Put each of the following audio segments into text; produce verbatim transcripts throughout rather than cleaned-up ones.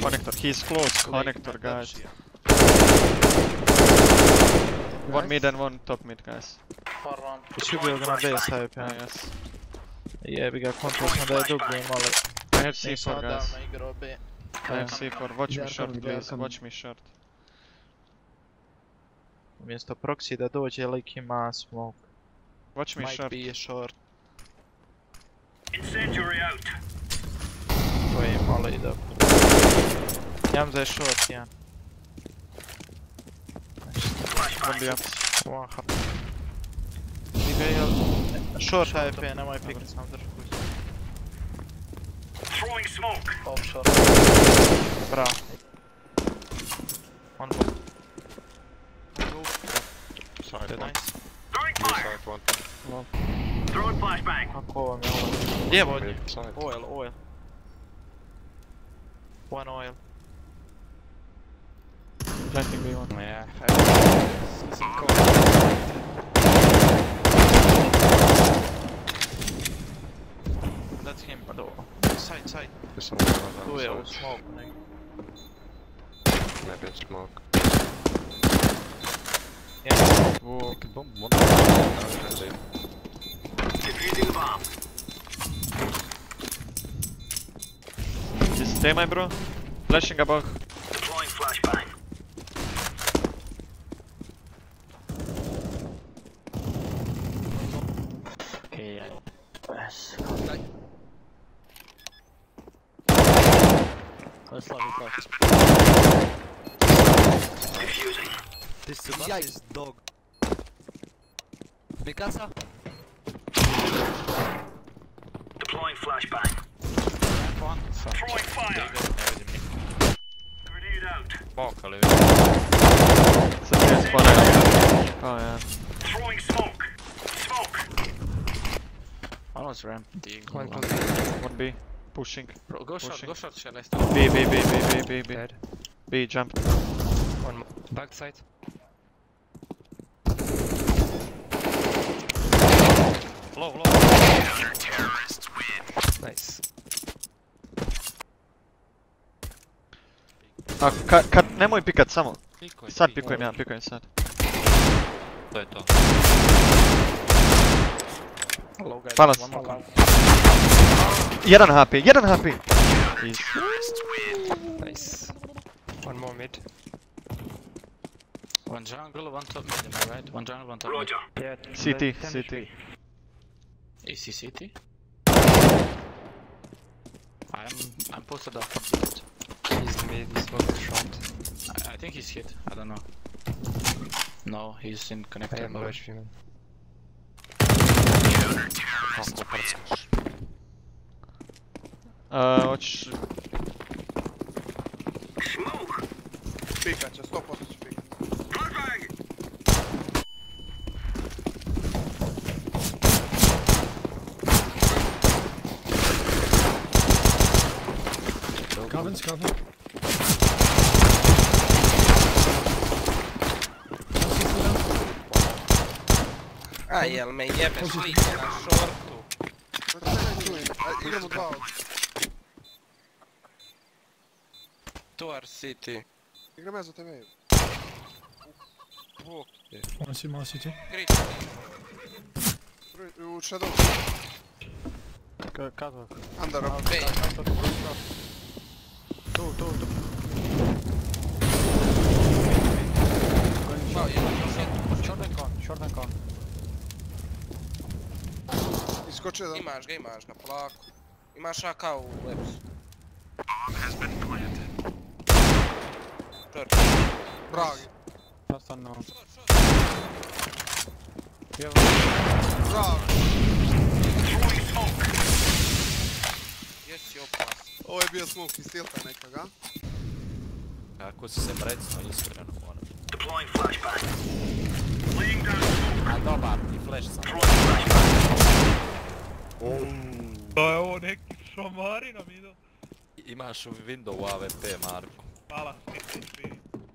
connector. He's close connector, guys. One mid and one top mid, guys. We should be gonna base hype, Ah, yeah. yes. Yeah, we got control on the dog game, Molly. I have C four, guys. I have C four. Watch me They are short, coming, they are please. coming. Watch me short. Umjesto proxy da dođe, lik ima smoke. Watch me Might short. be a short. Incendiary out. To je Molly da. Jam da je short, ja. One B ups. One hap. Short H P, nemoj pikat sam drž kuć. Throwing smoke. Offshore. Bravo. One ball. Side Dead one. nice. Throwing Blue fire. side one. Throwing flashbang. Kako vam je ovo? Gdje je vodnje? Mid side. Oil, oil. One oil. Planting B one. Yeah. That's him. Side, side. There's something on Tu je u the side. smoke. nek. Maybe in smoke. Yeah. Whoa. I can bomb one. No, they- Defusing the bomb. Just stay, my bro. Flashing above. Deploying flashbang. Okay, I pass. Let's love it, love. Defusing. This Sebastian is dog. Mikasa? Deploying flashbang. One. Throwing fire. Grenade out. Smoke oli. So there's one area. Oh yeah. Throwing smoke. Smoke. One was ramp. One One B. Pushing. Bro, go short, Pushing. go short, Celeste. B, B, B, B, B, B, B. Dead. B, jump. One more. Backside. Low, low. Counter-terrorists win. Nice. A ka, kad, nemoj pikat samo. Pikuj, Sad pikuj. pikujem ja, pikujem sad. To je to. Low guys. Palace. One more. Jedan H P, jedan H P! Easy. Terrorists win. Nice. One more mid. One jungle, one top mid, am I right? One jungle, one top mid. Roger. Yeah. C T, C T. A C C T? I'm I'm posted up on ticket. He's mid, he's not short. I, I think he's hit, I don't know. No, he's in I connector have no mode. H P man. Counter-terrorists win. Uh, hoćeš... Smoke. Pikat će, sto posto će pikat. Flashbang. Covens, cover. Aj, jel me jebe slike na šortu. Čekaj, čekaj, čujem. Aj, idemo dva ovdje. Tuar City. Igram ja za tebe. Ovo, One C, one C T. Grit. prvi- u Shadow. Kako? Under up. B. Tu, tu, tu. Wow, jedan shit. Short and con, short and con. Iskočio da... Imaš ga, imaš ga, polako. Imaš A K u Lepsu. Short. Bragi. Nastavno. Bravo. Jesi opas. Ovo je bio smoke iz tilta nekaga. Kako si se predsno iskreno ono. Deploying flashbang. Laying down smoke. A dobar, i flash sam. Throwing flashbang. To je ovo neki šamari nam idu. Imaš u window A W P, Marko. Hvala, mislim svi.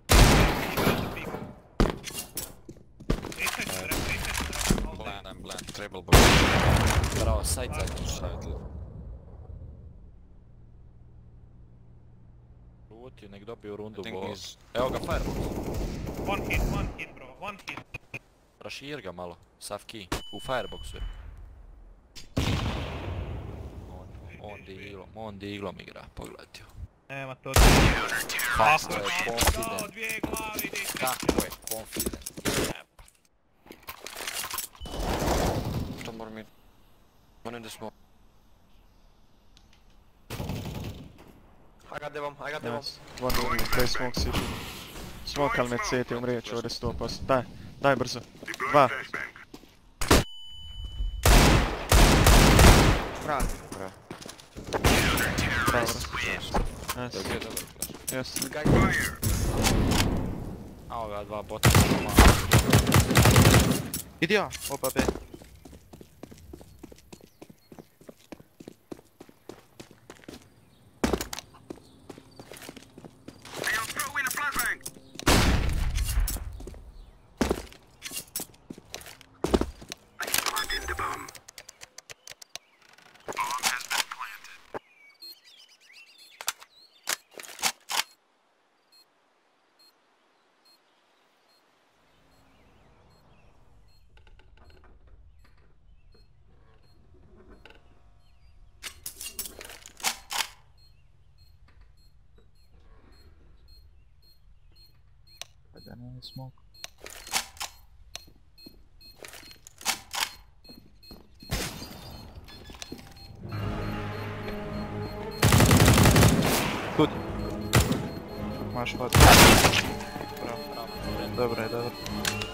Nisam se rekao, nisam se rekao. Blind, I'm blind, treble boy. Bravo, side side, side. Šuti, nek dobiju rundu I think bo... he's- Evo ga Firebox. One hit, one hit, bro. One hit. Rašir ga malo. Sav key. U Fireboxu je. On, on diglom, on diglom igra, pogledajte. Nema to. Kako je Dao confident. dvije glavi, di. Kako je confident. Jeba. One more mid. One in the smoke. I got the bomb, I got the bomb. Nice. One more, play smoke city. Smoke ali med C T umrijet ću ovdje sto posto. Daj, daj brzo. Dva. Bravo. Bravo. Nice. To je bio dobar flash. Yes. A ova dva bota. Idi ja, opa B. I'll throw in a flashbang. I planted the bomb. Bomb has been planted. Da ne smoke. Тут. Маш, hod. Bravo. Dobro je, dobro.